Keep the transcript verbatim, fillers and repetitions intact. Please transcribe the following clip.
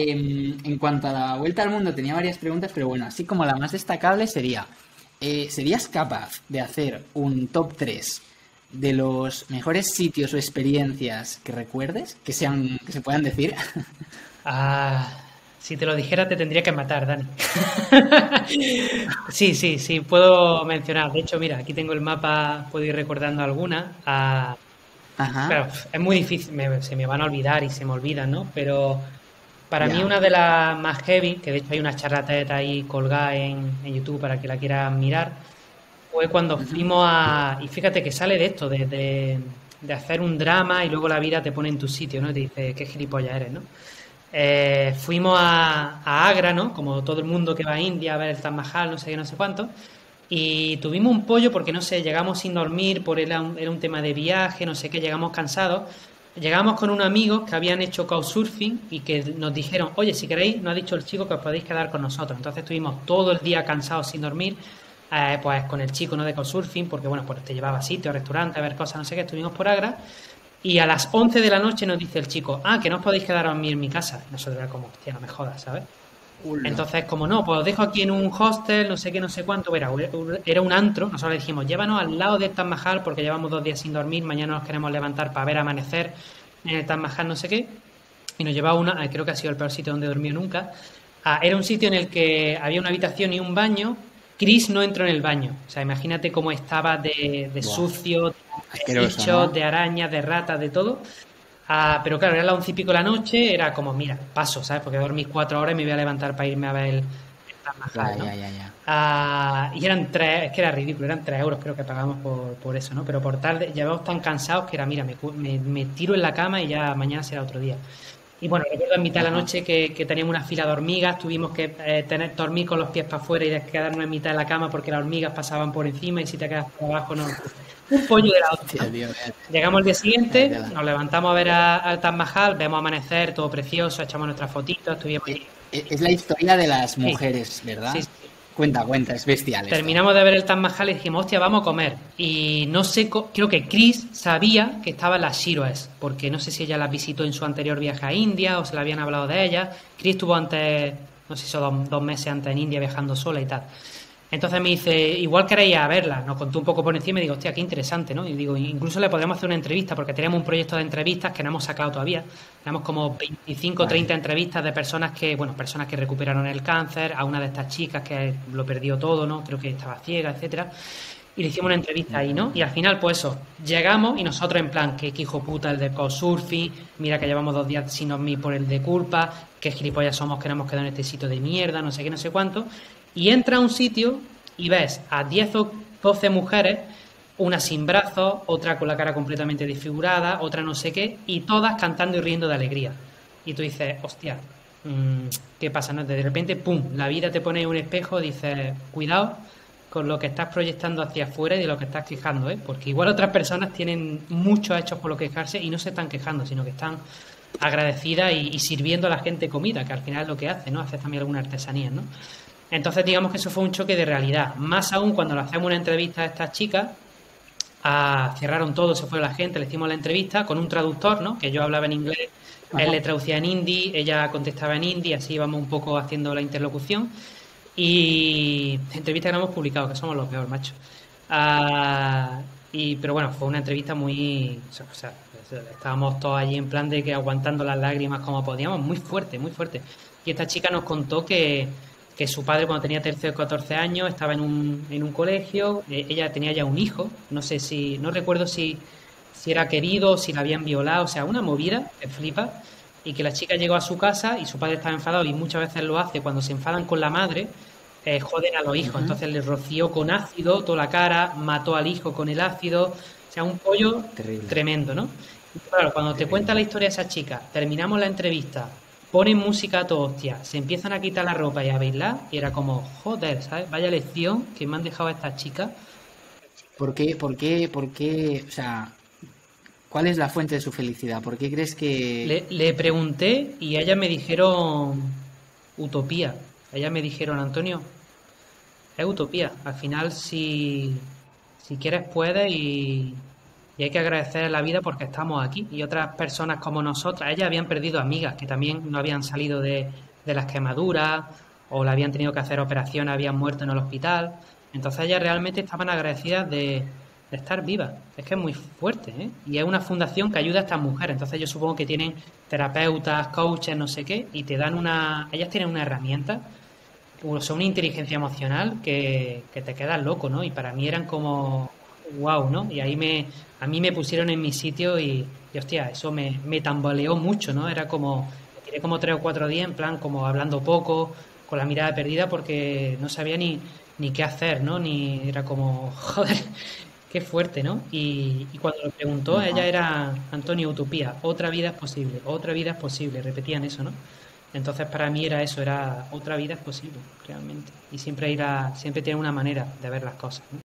eh, en cuanto a la vuelta al mundo tenía varias preguntas, pero bueno, así como la más destacable sería, eh, ¿serías capaz de hacer un top tres de los mejores sitios o experiencias que recuerdes, que sean, que se puedan decir? Ah, si te lo dijera te tendría que matar, Dani. Sí, sí, sí, puedo mencionar. De hecho, mira, aquí tengo el mapa, puedo ir recordando algunas. Ah, Ajá, claro, es muy difícil, me- se me van a olvidar y se me olvidan, ¿no? Pero para mí ya. una de las más heavy, que de hecho hay una charla TED ahí colgada en, en YouTube para que la quieran mirar, fue cuando Ujú. fuimos a... Y fíjate que sale de esto, de, de, de hacer un drama y luego la vida te pone en tu sitio, ¿no? Y te dice, qué gilipollas eres, ¿no? Eh, fuimos a, a Agra, ¿no? Como todo el mundo que va a India a ver el Taj Mahal, no sé qué, no sé cuánto. Y tuvimos un pollo porque, no sé, llegamos sin dormir, por era un, era un tema de viaje, no sé qué, llegamos cansados. Llegamos con unos amigos que habían hecho couchsurfing y que nos dijeron, oye, si queréis, nos ha dicho el chico que os podéis quedar con nosotros. Entonces estuvimos todo el día cansados sin dormir, eh, pues con el chico, ¿no? De couchsurfing, porque bueno, pues te llevaba a sitios, restaurantes, a ver cosas, no sé qué, estuvimos por Agra. Y a las once de la noche nos dice el chico, ah, que no os podéis quedar a dormir en mi casa. Y nosotros era como, hostia, no me jodas, ¿sabes? Ulo. Entonces, como no, pues os dejo aquí en un hostel, no sé qué, no sé cuánto, era, era un antro. Nosotros le dijimos, llévanos al lado del Taj Mahal porque llevamos dos días sin dormir, mañana nos queremos levantar para ver amanecer en el Taj Mahal, no sé qué. Y nos llevaba una, creo que ha sido el peor sitio donde he dormido nunca. Ah, era un sitio en el que había una habitación y un baño. Chris no entró en el baño. O sea, imagínate cómo estaba de, de Buah, sucio, de asqueroso, bichos, ¿no? de arañas, de ratas, de todo. Ah, pero claro, era las once y pico de la noche, era como, mira, paso, ¿sabes? Porque dormí cuatro horas y me voy a levantar para irme a ver el, el Taj Ya, Mahal, ¿no? ya, ya, ya. Ah, y eran tres, es que era ridículo, eran tres euros creo que pagamos por, por eso, ¿no? Pero por tarde, llevamos tan cansados que era, mira, me, cu- me, me tiro en la cama y ya mañana será otro día. Y bueno, recuerdo en mitad de la Ajá. noche que, que teníamos una fila de hormigas, tuvimos que eh, tener, dormir con los pies para afuera y quedarnos en mitad de la cama porque las hormigas pasaban por encima y si te quedas por abajo no. Un pollo de la hostia, Hostia, ¿no? tío, vaya, Llegamos al día vaya siguiente, tela. nos levantamos a ver a- al Taj Mahal, vemos amanecer, todo precioso, echamos nuestras fotitos, estuvimos Eh, allí. eh, Es la historia de las Sí, mujeres, sí, ¿verdad? sí. Cuenta, cuenta, es bestial esto. Terminamos de ver el Taj Mahal y dijimos, hostia, vamos a comer. Y no sé, co- creo que Chris sabía que estaban las Shiroes, porque no sé si ella las visitó en su anterior viaje a India o se le habían hablado de ellas. Chris estuvo antes, no sé si son dos, dos meses antes en India viajando sola y tal. Entonces me dice, igual queréis ir a verla. Nos contó un poco por encima y digo, hostia, qué interesante, ¿no? Y digo, incluso le podríamos hacer una entrevista, porque tenemos un proyecto de entrevistas que no hemos sacado todavía. Tenemos como veinticinco o Vale. treinta entrevistas de personas que, bueno, personas que recuperaron el cáncer, a una de estas chicas que lo perdió todo, ¿no? Creo que estaba ciega, etcétera. Y le hicimos una entrevista ahí, ¿no? Y al final, pues eso, llegamos y nosotros en plan, que hijo puta el de couchsurfing, mira que llevamos dos días sin dormir por el de culpa, qué gilipollas somos que nos hemos quedado en este sitio de mierda, no sé qué, no sé cuánto. Y entra a un sitio y ves a diez o doce mujeres, una sin brazos, otra con la cara completamente desfigurada, otra no sé qué, y todas cantando y riendo de alegría. Y tú dices, hostia, mmm, ¿qué pasa? ¿No? De repente, pum, la vida te pone en un espejo y dices, cuidado con lo que estás proyectando hacia afuera y de lo que estás quejando, ¿eh? Porque igual otras personas tienen muchos hechos por lo que quejarse y no se están quejando, sino que están agradecidas y, y sirviendo a la gente comida, que al final es lo que hace, ¿no? Hace también alguna artesanía, ¿no? Entonces, digamos que eso fue un choque de realidad. Más aún cuando le hacemos una entrevista a estas chicas, a, cerraron todo, se fue la gente, le hicimos la entrevista con un traductor, ¿no? Que yo hablaba en inglés, él Ajá. le traducía en hindi, ella contestaba en hindi, así íbamos un poco haciendo la interlocución. Y entrevista que no hemos publicado, que somos los peores, macho. Ah, y, pero bueno, fue una entrevista muy. O sea, estábamos todos allí en plan de que aguantando las lágrimas como podíamos, muy fuerte, muy fuerte. Y esta chica nos contó que, que su padre, cuando tenía trece o catorce años, estaba en un, en un colegio, eh, ella tenía ya un hijo, no sé si. No recuerdo si, si era querido o si la habían violado, o sea, una movida que flipa y que la chica llegó a su casa y su padre estaba enfadado y muchas veces lo hace cuando se enfadan con la madre, eh, joden a los hijos. Ujú. Entonces le roció con ácido toda la cara, mató al hijo con el ácido. O sea, un pollo Terrible, tremendo, ¿no? Y claro, cuando te cuenta la terrible. historia de esa chica, terminamos la entrevista, ponen música a todo hostia, se empiezan a quitar la ropa y a bailar, y era como, joder, ¿sabes? Vaya lección que me han dejado estas chicas. ¿Por qué, por qué, por qué, o sea, cuál es la fuente de su felicidad? ¿Por qué crees que... Le, le pregunté y ellas me dijeron utopía. Ellas me dijeron, Antonio, es utopía. Al final, si, si quieres, puedes y, y hay que agradecer la vida porque estamos aquí. Y otras personas como nosotras, ellas habían perdido amigas que también no habían salido de, de las quemaduras o le habían tenido que hacer operaciones, habían muerto en el hospital. Entonces ellas realmente estaban agradecidas de, de estar vivas. Es que es muy fuerte, ¿eh? Y es una fundación que ayuda a estas mujeres. Entonces yo supongo que tienen terapeutas, coaches, no sé qué, y te dan una... Ellas tienen una herramienta, o sea, una inteligencia emocional que, que te quedas loco, ¿no? Y para mí eran como... wow, ¿no? Y ahí me... A mí me pusieron en mi sitio y, y hostia, eso me, me tambaleó mucho, ¿no? Era como... Me tiré como tres o cuatro días en plan como hablando poco, con la mirada perdida porque no sabía ni, ni qué hacer, ¿no? Ni era como, joder, qué fuerte, ¿no? Y, y cuando lo preguntó, ella Ajá. era Antonio Utopía, otra vida es posible, otra vida es posible, repetían eso, ¿no? Entonces para mí era eso, era otra vida es posible, realmente. Y siempre irá, siempre tiene una manera de ver las cosas, ¿no?